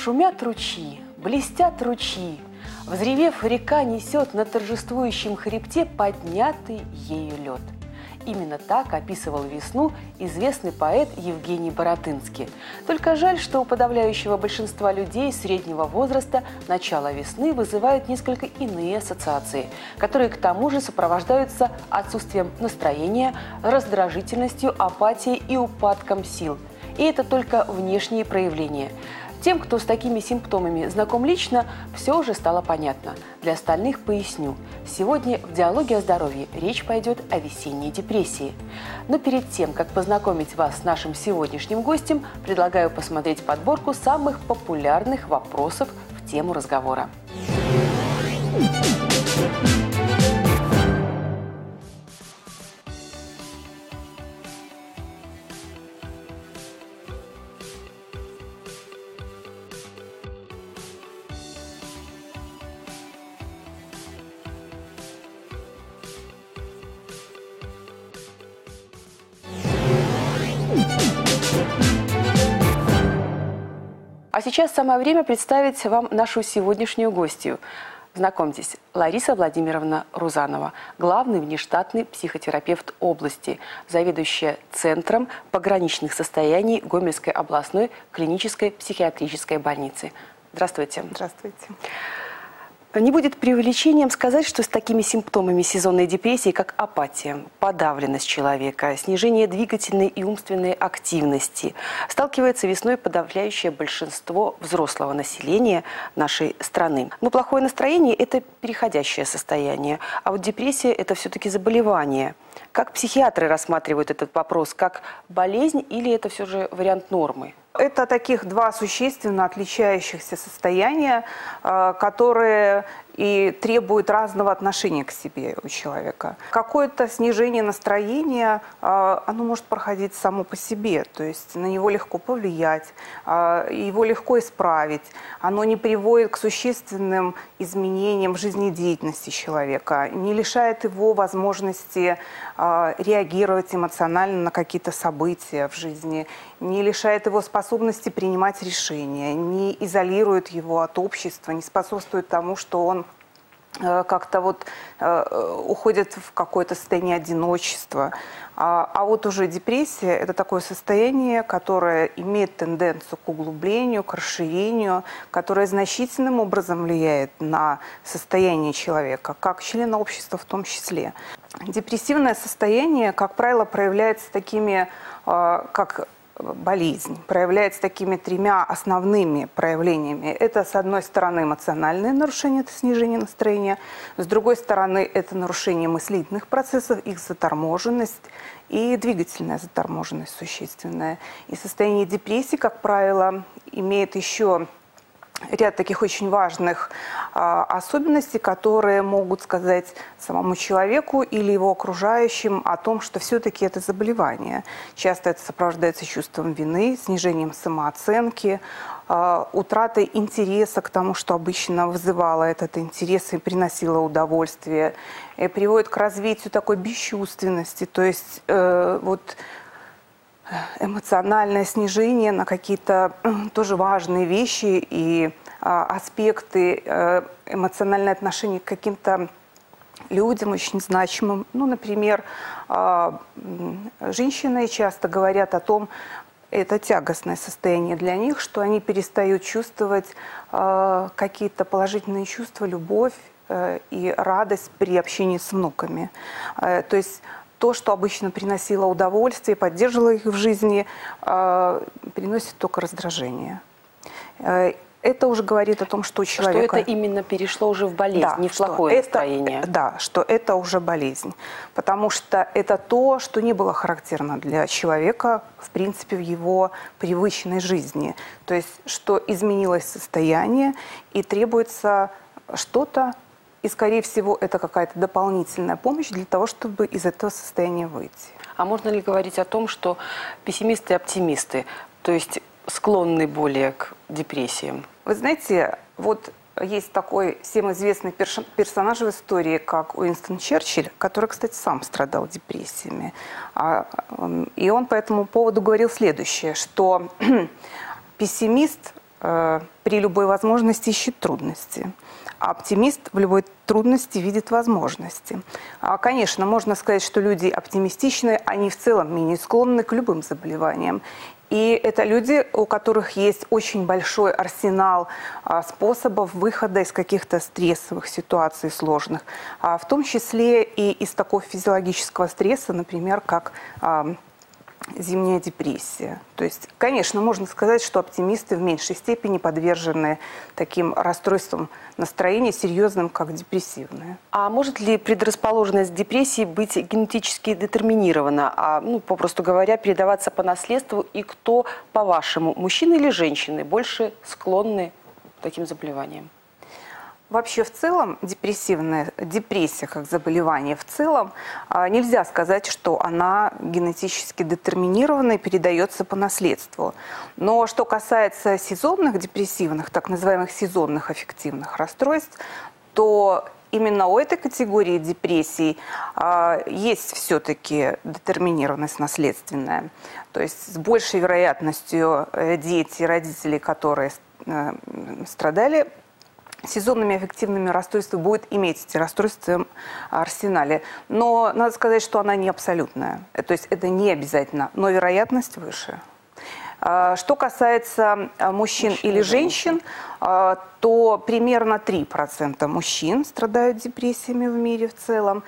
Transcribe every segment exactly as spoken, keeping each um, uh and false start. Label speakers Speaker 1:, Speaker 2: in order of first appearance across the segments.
Speaker 1: Шумят ручьи, блестят ручьи, взревев, река несет на торжествующем хребте поднятый ею лед. Именно так описывал весну известный поэт Евгений Баратынский. Только жаль, что у подавляющего большинства людей среднего возраста начало весны вызывают несколько иные ассоциации, которые к тому же сопровождаются отсутствием настроения, раздражительностью, апатией и упадком сил. И это только внешние проявления. Тем, кто с такими симптомами знаком лично, все уже стало понятно. Для остальных поясню. Сегодня в диалоге о здоровье речь пойдет о весенней депрессии. Но перед тем, как познакомить вас с нашим сегодняшним гостем, предлагаю посмотреть подборку самых популярных вопросов в тему разговора. А сейчас самое время представить вам нашу сегодняшнюю гостью. Знакомьтесь, Лариса Владимировна Рузанова, главный внештатный психотерапевт области, заведующая Центром пограничных состояний Гомельской областной клинической психиатрической больницы. Здравствуйте.
Speaker 2: Здравствуйте.
Speaker 1: Не будет преувеличением сказать, что с такими симптомами сезонной депрессии, как апатия, подавленность человека, снижение двигательной и умственной активности, сталкивается весной подавляющее большинство взрослого населения нашей страны. Но плохое настроение – это переходящее состояние, а вот депрессия – это все-таки заболевание. Как психиатры рассматривают этот вопрос? Как болезнь или это все же вариант нормы?
Speaker 2: Это таких два существенно отличающихся состояния, которые и требуют разного отношения к себе у человека. Какое-то снижение настроения, оно может проходить само по себе, то есть на него легко повлиять, его легко исправить. Оно не приводит к существенным изменениям в жизнедеятельности человека, не лишает его возможности реагировать эмоционально на какие-то события в жизни, не лишает его способности принимать решения, не изолирует его от общества, не способствует тому, что он как-то вот э, уходит в какое-то состояние одиночества. А, а вот уже депрессия – это такое состояние, которое имеет тенденцию к углублению, к расширению, которое значительным образом влияет на состояние человека, как члена общества в том числе. Депрессивное состояние, как правило, проявляется такими, э, как болезнь, проявляется такими тремя основными проявлениями. Это, с одной стороны, эмоциональное нарушение, это снижение настроения. С другой стороны, это нарушение мыслительных процессов, их заторможенность и двигательная заторможенность существенная. И состояние депрессии, как правило, имеет еще ряд таких очень важных а, особенностей, которые могут сказать самому человеку или его окружающим о том, что все-таки это заболевание. Часто это сопровождается чувством вины, снижением самооценки, а, утратой интереса к тому, что обычно вызывало этот интерес и приносило удовольствие, и приводит к развитию такой бесчувственности, то есть э, вот эмоциональное снижение на какие-то тоже важные вещи и а, аспекты, э, эмоциональное отношение к каким-то людям очень значимым. Ну, например, э, женщины часто говорят о том, это тягостное состояние для них, что они перестают чувствовать э, какие-то положительные чувства, любовь э, и радость при общении с внуками. Э, то есть то, что обычно приносило удовольствие, поддерживало их в жизни, э, приносит только раздражение. Э, это уже говорит о том, что у человека...
Speaker 1: Что это именно перешло уже в болезнь,
Speaker 2: да,
Speaker 1: не в плохое
Speaker 2: это,
Speaker 1: настроение.
Speaker 2: Да, что это уже болезнь. Потому что это то, что не было характерно для человека, в принципе, в его привычной жизни. То есть, что изменилось состояние и требуется что-то, и, скорее всего, это какая-то дополнительная помощь для того, чтобы из этого состояния выйти.
Speaker 1: А можно ли говорить о том, что пессимисты и оптимисты, то есть склонны более к депрессиям?
Speaker 2: Вы знаете, вот есть такой всем известный персонаж в истории, как Уинстон Черчилль, который, кстати, сам страдал депрессиями. И он по этому поводу говорил следующее, что пессимист э, при любой возможности ищет трудности. А оптимист в любой трудности видит возможности. А, конечно, можно сказать, что люди оптимистичные, они в целом менее склонны к любым заболеваниям. И это люди, у которых есть очень большой арсенал а, способов выхода из каких-то стрессовых ситуаций сложных, а, в том числе и из такого физиологического стресса, например, как а, зимняя депрессия. То есть, конечно, можно сказать, что оптимисты в меньшей степени подвержены таким расстройствам настроения, серьезным, как депрессивные.
Speaker 1: А может ли предрасположенность к депрессии быть генетически детерминирована, а, ну, попросту говоря, передаваться по наследству? И кто, по-вашему, мужчины или женщины, больше склонны к таким заболеваниям?
Speaker 2: Вообще, в целом, депрессивная депрессия как заболевание в целом, нельзя сказать, что она генетически детерминирована и передается по наследству. Но что касается сезонных депрессивных, так называемых сезонных аффективных расстройств, то именно у этой категории депрессий есть все-таки детерминированность наследственная. То есть с большей вероятностью дети, родители, которые страдали сезонными аффективными расстройствами, будет иметь эти расстройства в своем арсенале. Но надо сказать, что она не абсолютная. То есть это не обязательно, но вероятность выше. Что касается мужчин
Speaker 1: Мужчина,
Speaker 2: или женщин, то примерно три процента мужчин страдают депрессиями в мире в целом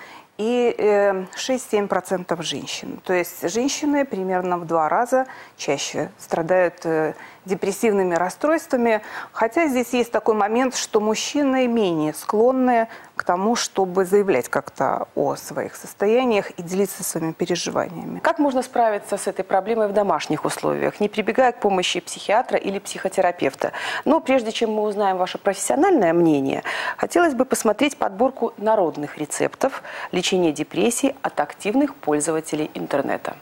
Speaker 2: и шесть-семь процентов женщин. То есть женщины примерно в два раза чаще страдают депрессивными расстройствами. Хотя здесь есть такой момент, что мужчины менее склонны к тому, чтобы заявлять как-то о своих состояниях и делиться своими переживаниями.
Speaker 1: Как можно справиться с этой проблемой в домашних условиях, не прибегая к помощи психиатра или психотерапевта? Но прежде чем мы узнаем ваше профессиональное мнение, хотелось бы посмотреть подборку народных рецептов лечения депрессии от активных пользователей интернета.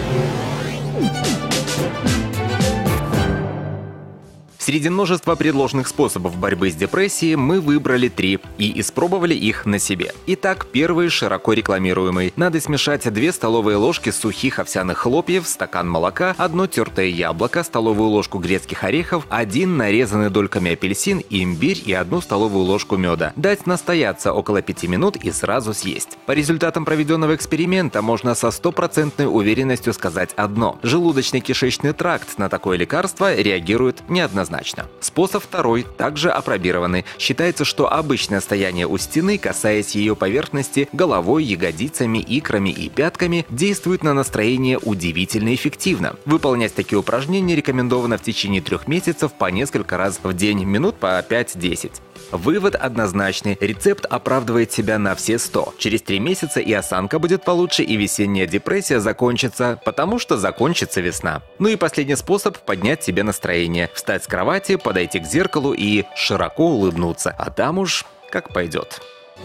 Speaker 3: Среди множества предложенных способов борьбы с депрессией мы выбрали три и испробовали их на себе. Итак, первый широко рекламируемый. Надо смешать две столовые ложки сухих овсяных хлопьев, стакан молока, одно тертое яблоко, столовую ложку грецких орехов, один нарезанный дольками апельсин, имбирь и одну столовую ложку меда. Дать настояться около пяти минут и сразу съесть. По результатам проведенного эксперимента можно со стопроцентной уверенностью сказать одно. Желудочно-кишечный тракт на такое лекарство реагирует неоднозначно. Способ второй, также апробированный. Считается, что обычное стояние у стены, касаясь ее поверхности головой, ягодицами, икрами и пятками, действует на настроение удивительно эффективно. Выполнять такие упражнения рекомендовано в течение трех месяцев по несколько раз в день, минут по пять-десять. Вывод однозначный. Рецепт оправдывает себя на все сто. Через три месяца и осанка будет получше, и весенняя депрессия закончится, потому что закончится весна. Ну и последний способ – поднять себе настроение. Встать с кровати, подойти к зеркалу и широко улыбнуться. А там уж как пойдет.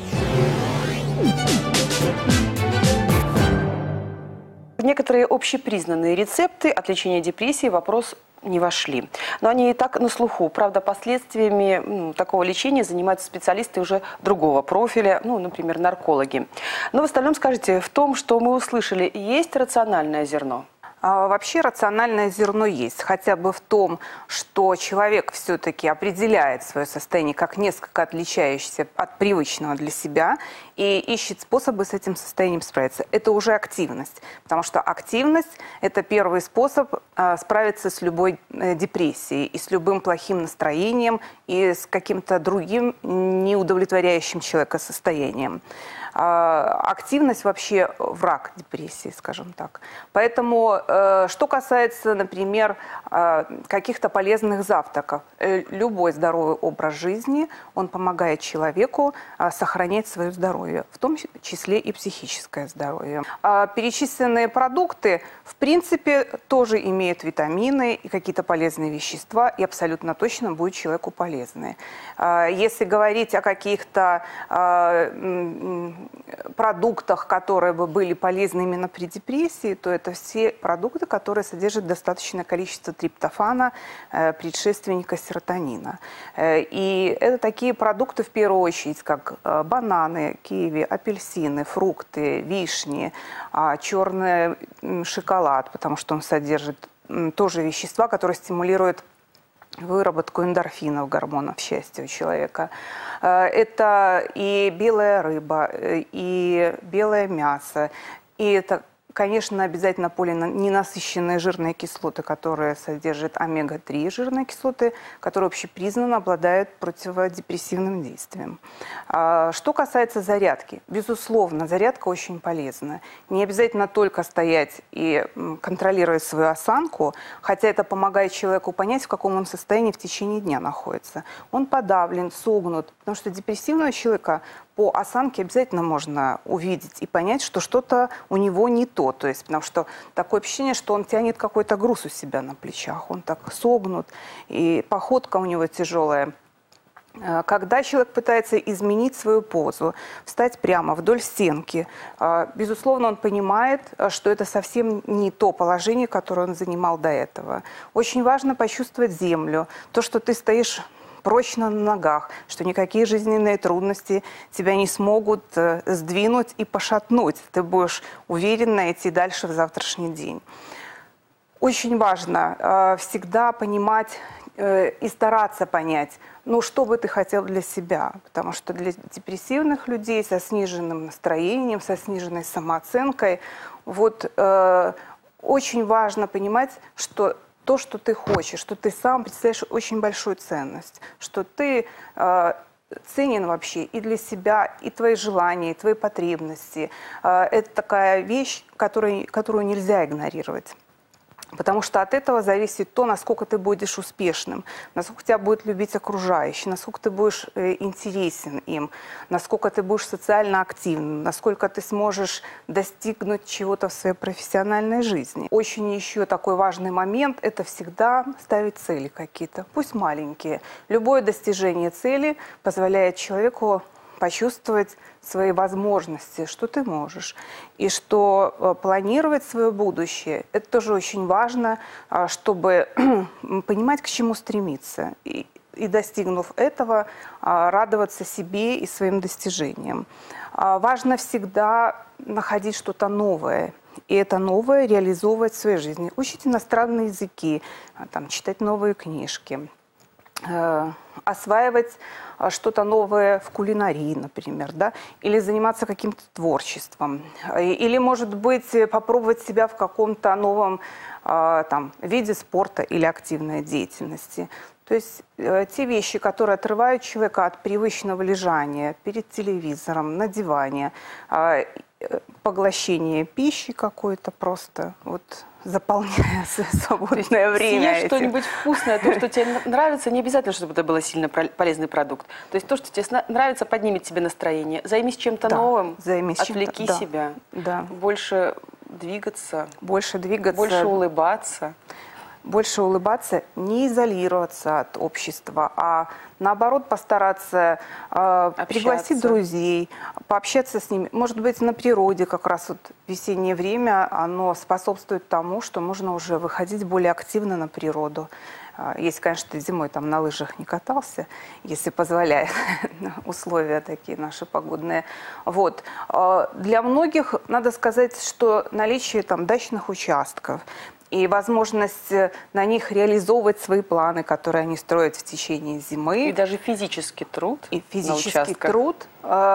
Speaker 1: Некоторые общепризнанные рецепты от лечения депрессии вопрос не вошли. Но они и так на слуху. Правда, последствиями ну, такого лечения занимаются специалисты уже другого профиля, ну, например, наркологи. Но в остальном, скажите, в том, что мы услышали, есть рациональное зерно?
Speaker 2: А вообще рациональное зерно есть, хотя бы в том, что человек все-таки определяет свое состояние как несколько отличающееся от привычного для себя и ищет способы с этим состоянием справиться. Это уже активность, потому что активность – это первый способ а, справиться с любой э, депрессией и с любым плохим настроением и с каким-то другим неудовлетворяющим человека состоянием. А, активность вообще враг депрессии, скажем так. Поэтому что касается, например, каких-то полезных завтраков, любой здоровый образ жизни, он помогает человеку сохранять свое здоровье, в том числе и психическое здоровье. Перечисленные продукты, в принципе, тоже имеют витамины и какие-то полезные вещества, и абсолютно точно будут человеку полезны. Если говорить о каких-то продуктах, которые бы были полезны именно при депрессии, то это все продукты, которые содержат достаточное количество триптофана, предшественника серотонина. И это такие продукты, в первую очередь, как бананы, киви, апельсины, фрукты, вишни, черный шоколад, потому что он содержит тоже вещества, которые стимулируют выработку эндорфинов, гормонов счастья у человека. Это и белая рыба, и белое мясо, и это, конечно, обязательно полиненасыщенные жирные кислоты, которые содержат омега три жирные кислоты, которые общепризнанно обладают противодепрессивным действием. Что касается зарядки, безусловно, зарядка очень полезна. Не обязательно только стоять и контролировать свою осанку, хотя это помогает человеку понять, в каком он состоянии в течение дня находится. Он подавлен, согнут, потому что депрессивного человека по осанке обязательно можно увидеть и понять, что что-то у него не то. То есть, потому что такое ощущение, что он тянет какой-то груз у себя на плечах. Он так согнут, и походка у него тяжелая. Когда человек пытается изменить свою позу, встать прямо вдоль стенки, безусловно, он понимает, что это совсем не то положение, которое он занимал до этого. Очень важно почувствовать землю, то, что ты стоишь прочно на ногах, что никакие жизненные трудности тебя не смогут э, сдвинуть и пошатнуть. Ты будешь уверенно идти дальше в завтрашний день. Очень важно э, всегда понимать э, и стараться понять, ну, что бы ты хотел для себя. Потому что для депрессивных людей со сниженным настроением, со сниженной самооценкой, вот э, очень важно понимать, что то, что ты хочешь, что ты сам представляешь очень большую ценность, что ты э, ценен вообще и для себя, и твои желания, и твои потребности. Э, это такая вещь, которую, которую нельзя игнорировать. Потому что от этого зависит то, насколько ты будешь успешным, насколько тебя будет любить окружающие, насколько ты будешь э, интересен им, насколько ты будешь социально активным, насколько ты сможешь достигнуть чего-то в своей профессиональной жизни. Очень еще такой важный момент – это всегда ставить цели какие-то, пусть маленькие. Любое достижение цели позволяет человеку почувствовать свои возможности, что ты можешь. И что э, планировать свое будущее, это тоже очень важно, э, чтобы понимать, к чему стремиться. И, и достигнув этого, э, радоваться себе и своим достижениям. Э, важно всегда находить что-то новое. И это новое реализовывать в своей жизни. Учить иностранные языки, э, там, читать новые книжки. Осваивать что-то новое в кулинарии, например, да? Или заниматься каким-то творчеством, или, может быть, попробовать себя в каком-то новом там, виде спорта или активной деятельности. То есть те вещи, которые отрывают человека от привычного лежания перед телевизором, на диване, поглощение пищи какой-то просто, вот, заполняя свободное время.
Speaker 1: Съешь что-нибудь вкусное, то, что тебе нравится, не обязательно, чтобы это был сильно полезный продукт. То есть то, что тебе нравится, поднимет тебе настроение. Займись чем-то да, новым, займись отвлеки чем-то, себя.
Speaker 2: Да.
Speaker 1: Больше двигаться.
Speaker 2: Больше двигаться.
Speaker 1: Больше улыбаться.
Speaker 2: Больше улыбаться, не изолироваться от общества, а наоборот постараться э, пригласить друзей, пообщаться с ними. Может быть, на природе как раз вот весеннее время, оно способствует тому, что можно уже выходить более активно на природу. Если, конечно, ты зимой там на лыжах не катался, если позволяют условия такие наши погодные. Вот. Для многих надо сказать, что наличие там дачных участков и возможность на них реализовывать свои планы, которые они строят в течение зимы.
Speaker 1: И даже физический труд.
Speaker 2: И физический труд.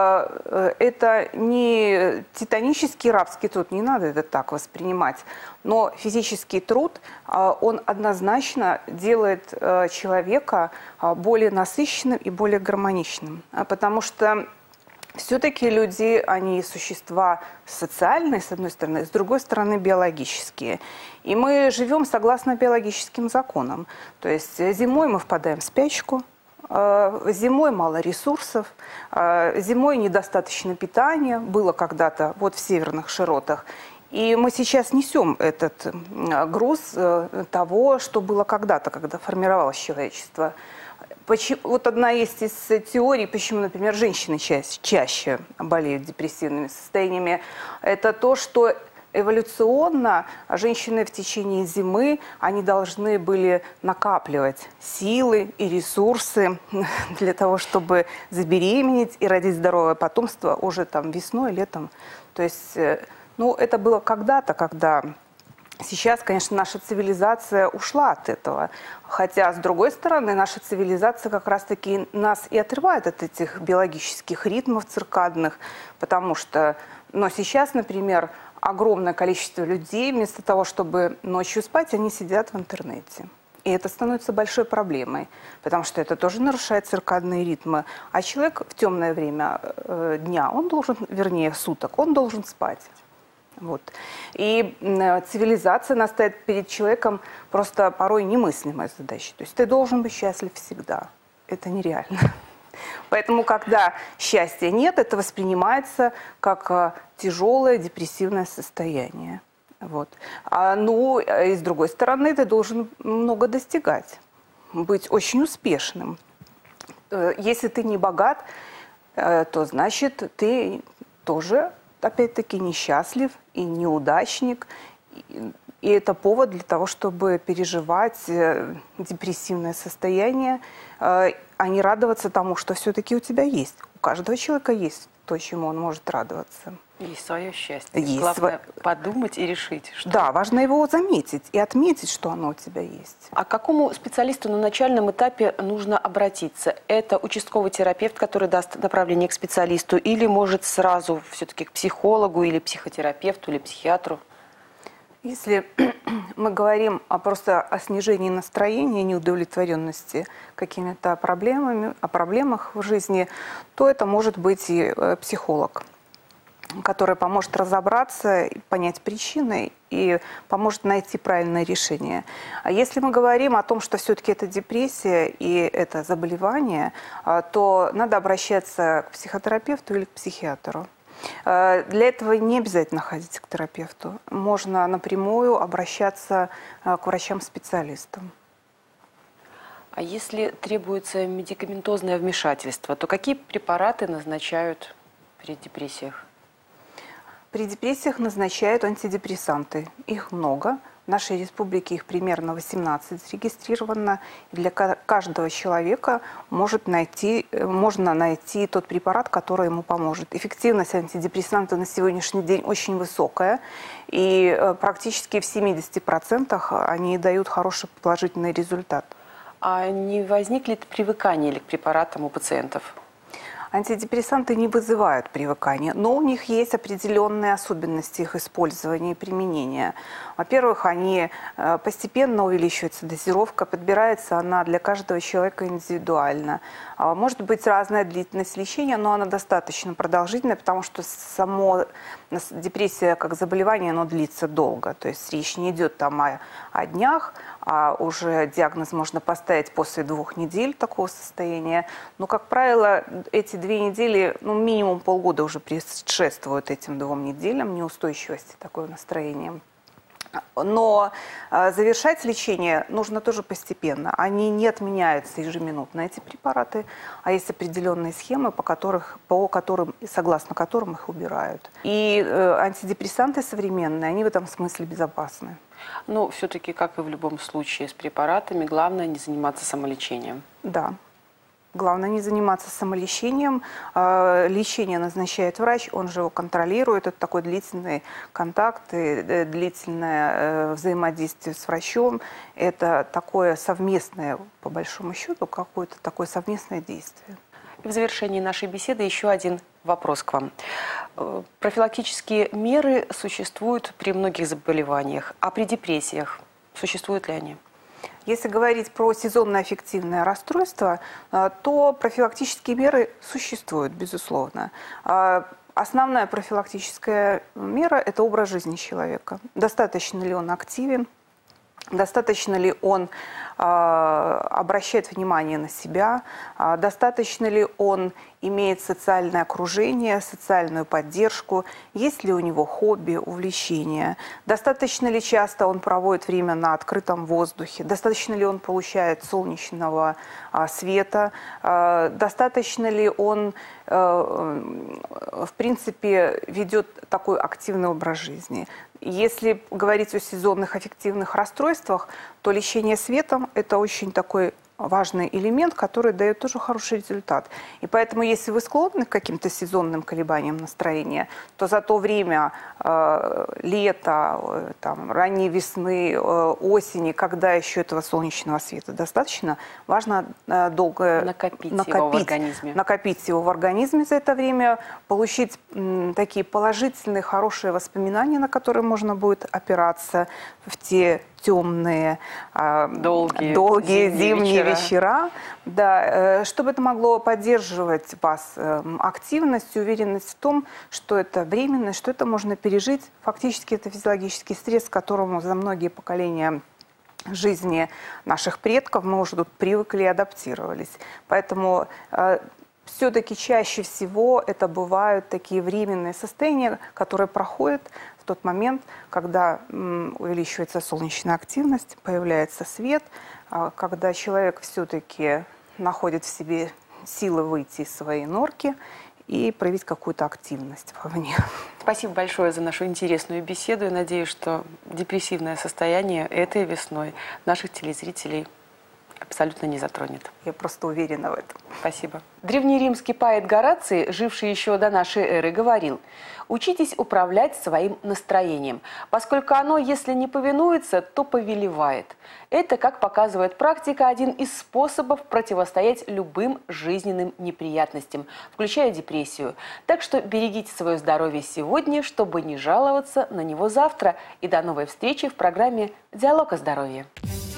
Speaker 2: Это не титанический рабский труд, не надо это так воспринимать. Но физический труд, он однозначно делает человека более насыщенным и более гармоничным. Потому что все-таки люди, они существа социальные, с одной стороны, с другой стороны, биологические. И мы живем согласно биологическим законам. То есть зимой мы впадаем в спячку, зимой мало ресурсов, зимой недостаточно питания, было когда-то вот в северных широтах. И мы сейчас несем этот груз того, что было когда-то, когда формировалось человечество. Почему, вот одна есть из теорий, почему, например, женщины чаще, чаще болеют депрессивными состояниями. Это то, что эволюционно женщины в течение зимы, они должны были накапливать силы и ресурсы для того, чтобы забеременеть и родить здоровое потомство уже там весной, летом. То есть, ну, это было когда-то, когда Сейчас, конечно, наша цивилизация ушла от этого. Хотя, с другой стороны, наша цивилизация как раз-таки нас и отрывает от этих биологических ритмов циркадных, потому что, но сейчас, например, огромное количество людей, вместо того, чтобы ночью спать, они сидят в интернете. И это становится большой проблемой, потому что это тоже нарушает циркадные ритмы. А человек в темное время э, дня, он должен, вернее, суток, он должен спать. Вот. И э, цивилизация нас ставит перед человеком просто порой немыслимой задачей. То есть ты должен быть счастлив всегда. Это нереально. Поэтому, когда счастья нет, это воспринимается как э, тяжелое депрессивное состояние. Вот. А, ну, и с другой стороны, ты должен много достигать, быть очень успешным. Э, если ты не богат, э, то значит ты тоже, опять-таки, несчастлив и неудачник. И, и это повод для того, чтобы переживать э, депрессивное состояние, э, а не радоваться тому, что все-таки у тебя есть. У каждого человека есть то, чему он может радоваться.
Speaker 1: Есть свое счастье.
Speaker 2: Есть
Speaker 1: Главное
Speaker 2: сво...
Speaker 1: подумать и решить. Что...
Speaker 2: Да, важно его заметить и отметить, что оно у тебя есть.
Speaker 1: А к какому специалисту на начальном этапе нужно обратиться? Это участковый терапевт, который даст направление к специалисту, или может сразу все-таки к психологу, или психотерапевту, или психиатру?
Speaker 2: Если мы говорим о, просто о снижении настроения, неудовлетворенности какими-то проблемами, о проблемах в жизни, то это может быть и психолог, который поможет разобраться, понять причины и поможет найти правильное решение. А если мы говорим о том, что все-таки это депрессия и это заболевание, то надо обращаться к психотерапевту или к психиатру. Для этого не обязательно ходить к терапевту. Можно напрямую обращаться к врачам-специалистам.
Speaker 1: А если требуется медикаментозное вмешательство, то какие препараты назначают при депрессиях?
Speaker 2: При депрессиях назначают антидепрессанты. Их много. В нашей республике их примерно восемнадцать зарегистрировано. И для каждого человека может найти, можно найти тот препарат, который ему поможет. Эффективность антидепрессантов на сегодняшний день очень высокая. И практически в семидесяти процентах они дают хороший положительный результат.
Speaker 1: А не возникнет привыкание ли к препаратам у пациентов?
Speaker 2: Антидепрессанты не вызывают привыкания, но у них есть определенные особенности их использования и применения. Во-первых, они постепенно увеличиваются дозировка, подбирается она для каждого человека индивидуально. Может быть разная длительность лечения, но она достаточно продолжительная, потому что само депрессия как заболевание, оно длится долго. То есть речь не идет там о, о днях, а уже диагноз можно поставить после двух недель такого состояния. Но, как правило, эти две недели, ну, минимум полгода уже предшествуют этим двум неделям неустойчивости такого настроения. Но э, завершать лечение нужно тоже постепенно. Они не отменяются ежеминутно, эти препараты, а есть определенные схемы, по, которых, по которым, согласно которым их убирают. И э, антидепрессанты современные, они в этом смысле безопасны.
Speaker 1: Но все-таки, как и в любом случае с препаратами, главное не заниматься самолечением.
Speaker 2: Да. Главное не заниматься самолечением. Лечение назначает врач, он же его контролирует. Это такой длительный контакт, и длительное взаимодействие с врачом. Это такое совместное, по большому счету, какое-то такое совместное действие.
Speaker 1: И в завершении нашей беседы еще один вопрос к вам. Профилактические меры существуют при многих заболеваниях, а при депрессиях существуют ли они?
Speaker 2: Если говорить про сезонное аффективное расстройство, то профилактические меры существуют, безусловно. Основная профилактическая мера – это образ жизни человека. Достаточно ли он активен, достаточно ли он обращает внимание на себя, достаточно ли он имеет социальное окружение, социальную поддержку, есть ли у него хобби, увлечения, достаточно ли часто он проводит время на открытом воздухе, достаточно ли он получает солнечного света, достаточно ли он, в принципе, ведет такой активный образ жизни. Если говорить о сезонных аффективных расстройствах, то лечение светом – это очень такой важный элемент, который дает тоже хороший результат. И поэтому, если вы склонны к каким-то сезонным колебаниям настроения, то за то время э, лета, э, там, ранней весны, э, осени, когда еще этого солнечного света достаточно, важно э, долго
Speaker 1: накопить,
Speaker 2: накопить,
Speaker 1: его в организме.
Speaker 2: накопить его в организме за это время, получить м, такие положительные, хорошие воспоминания, на которые можно будет опираться в те темные, э,
Speaker 1: долгие,
Speaker 2: долгие
Speaker 1: зимние,
Speaker 2: зимние
Speaker 1: вечера.
Speaker 2: вечера, да, э, чтобы это могло поддерживать вас э, активность, уверенность в том, что это временно, что это можно пережить. Фактически это физиологический стресс, к которому за многие поколения жизни наших предков мы уже тут привыкли и адаптировались. Поэтому э, все-таки чаще всего это бывают такие временные состояния, которые проходят в тот момент, когда м, увеличивается солнечная активность, появляется свет, э, когда человек все-таки находит в себе силы выйти из своей норки и проявить какую-то активность вовне.
Speaker 1: Спасибо большое за нашу интересную беседу. Я надеюсь, что депрессивное состояние этой весной наших телезрителей абсолютно не затронет.
Speaker 2: Я просто уверена в этом.
Speaker 1: Спасибо. Древнеримский поэт Гораций, живший еще до нашей эры, говорил: «Учитесь управлять своим настроением, поскольку оно, если не повинуется, то повелевает». Это, как показывает практика, один из способов противостоять любым жизненным неприятностям, включая депрессию. Так что берегите свое здоровье сегодня, чтобы не жаловаться на него завтра. И до новой встречи в программе «Диалог о здоровье».